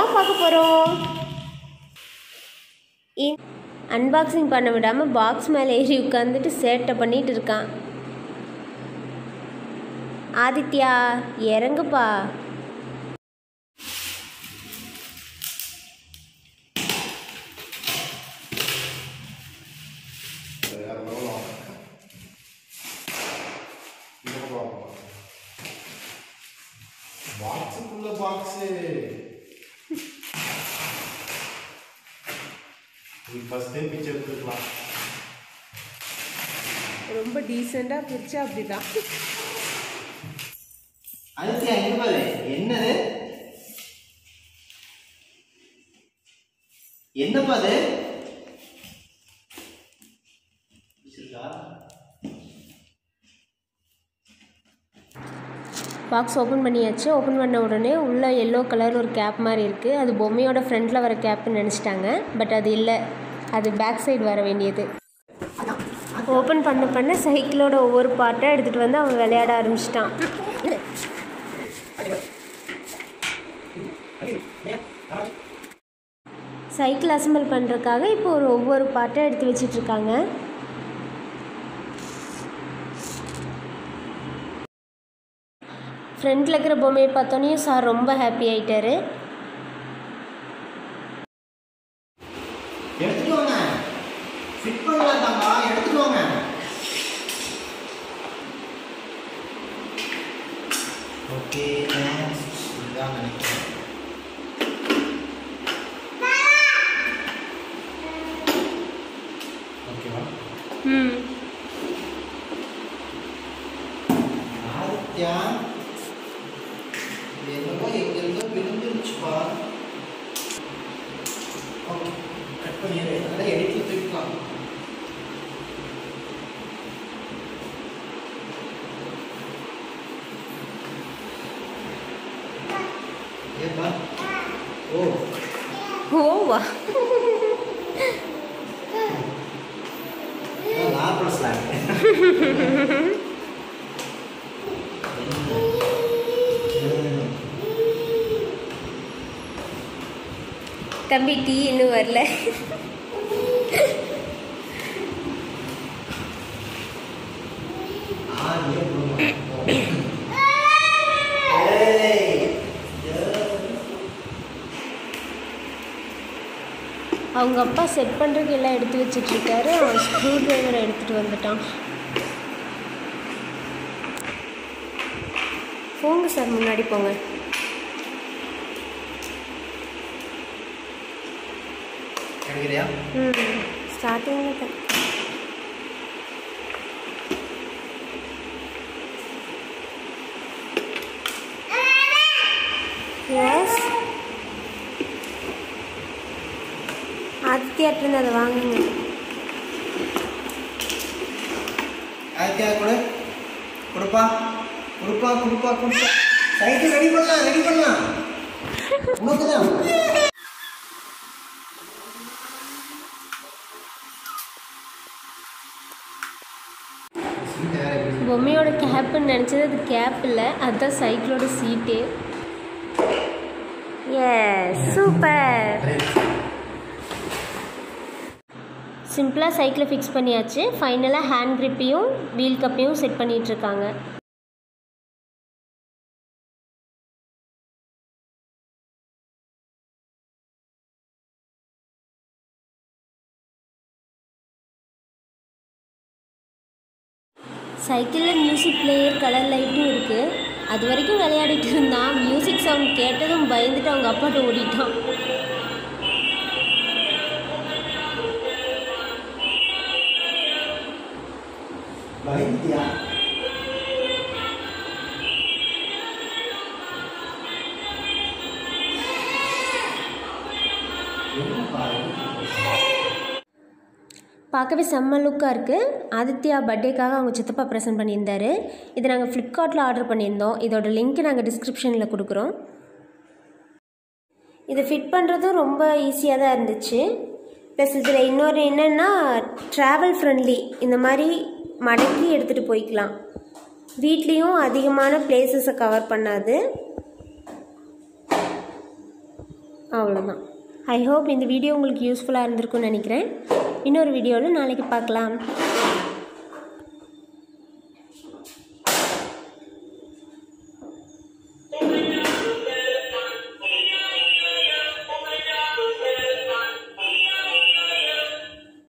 தான் பார்க்க போகிறோம். அன்பாக்சிங் பண்ண விடாமல் பாக்ஸ் மேலே ஏறி உட்காந்துட்டு சேட்டை பண்ணிட்டு இருக்கான். ஆதித்யா இறங்குப்பா. ரொம்ப டீசெண்டா பிரிச்சா அப்படிதான். ஆதித்யா இங்க பாரு, என்னது என்னப்பா அது? பாக்ஸ் ஓப்பன் பண்ணியாச்சு. ஓப்பன் பண்ண உடனே உள்ளே எல்லோ கலர் ஒரு கேப் மாதிரி இருக்குது. அது பொம்மையோட ஃப்ரண்ட்டில் வர கேப்னு நினச்சிட்டாங்க. பட் அது இல்லை, அது பேக் சைடு வர வேண்டியது. ஓப்பன் பண்ண சைக்கிளோட ஒவ்வொரு பார்ட்டாக எடுத்துகிட்டு வந்து அவன் விளையாட ஆரம்பிச்சிட்டான். சைக்கிள் அசம்பிள் பண்ணுறதுக்காக இப்போ ஒவ்வொரு பார்ட்டாக எடுத்து வச்சிட்ருக்காங்க. ஃப்ரண்ட்டில் இருக்கிற பொம்மையை பார்த்தோன்னே சார் ரொம்ப ஹாப்பி ஆகிட்டாரு. எடுத்துட்டு வாங்க, ஃபிட் பண்ணலாம் தாங்க, எடுத்துட்டு வாங்க. ஓகே நெக்ஸ்ட் இதான் நினைக்கிறேன். ஓகேவா? ஆதித்யா என்னவோ எங்கிருந்தோ விழுந்துருச்சுப்பா. ஓகே கட் பண்ணிடு, அதெல்லாம் எடுத்து தூக்கலாம். ஏப்பா ஓவா நார்மல் ஸ்லாங். தம்பி டீ இன்னும் வரல. அவங்க அப்பா செட் பண்ணுறதுக்கு எல்லாம் எடுத்து வச்சிட்ருக்காரு. அவன் ஸ்க்ரூ ட்ரைவரை எடுத்துகிட்டு வந்துட்டான். போங்க சார், முன்னாடி போங்க. ஸ்டார்டிங்கில் எஸ் ஆதித்யாட்டு அதை வாங்குங்க. ஆதித்யா கூட கொடுப்பா கொடுப்பா கொடுப்பா கொடுப்பா. சைக்கிள் ரெடி பண்ணலாம், ரெடி பண்ணலாம். உனக்குதான் பொம்மையோட கேப்புன்னு நினச்சது, அது கேப் இல்லை, அதுதான் சைக்கிளோட சீட்டு. Yes super. சிம்பிளாக சைக்கிளை ஃபிக்ஸ் பண்ணியாச்சு. ஃபைனலாக ஹேண்ட் கிரிப்பையும் வீல் கப்பையும் செட் பண்ணிகிட்ருக்காங்க. சைக்கிளில் மியூசிக் பிளேயர், கலர் லைட்டும் இருக்குது. அது வரைக்கும் விளையாடிட்டு இருந்தான். மியூசிக் சவுண்ட் கேட்டதும் பயந்துட்டு அவங்க அப்பாட்ட ஓடிட்டான். பயந்தியா? பார்க்கவே செம்ம லுக்காக இருக்குது. ஆதித்யா பர்த்டேக்காக அவங்க சித்தப்பா ப்ரெசென்ட் பண்ணியிருந்தார். இதை நாங்கள் ஃப்ளிப்கார்ட்டில் ஆர்டர் பண்ணியிருந்தோம். இதோட லிங்க் நாங்கள் டிஸ்கிரிப்ஷனில் கொடுக்குறோம். இதை ஃபிட் பண்ணுறதும் ரொம்ப ஈஸியாக தான் இருந்துச்சு. ப்ளஸ் இதில் இன்னொரு என்னென்னா ட்ராவல் ஃப்ரெண்ட்லி. இந்த மாதிரி மடக்கி எடுத்துகிட்டு போய்க்கலாம். வீட்லேயும் அதிகமான பிளேசஸை கவர் பண்ணாது. அவ்வளோதான். ஐ ஹோப் இந்த வீடியோ உங்களுக்கு யூஸ்ஃபுல்லாக இருந்திருக்கும்னு நினைக்கிறேன். இன்னொரு வீடியோவில் நாளைக்கு பார்க்கலாம்.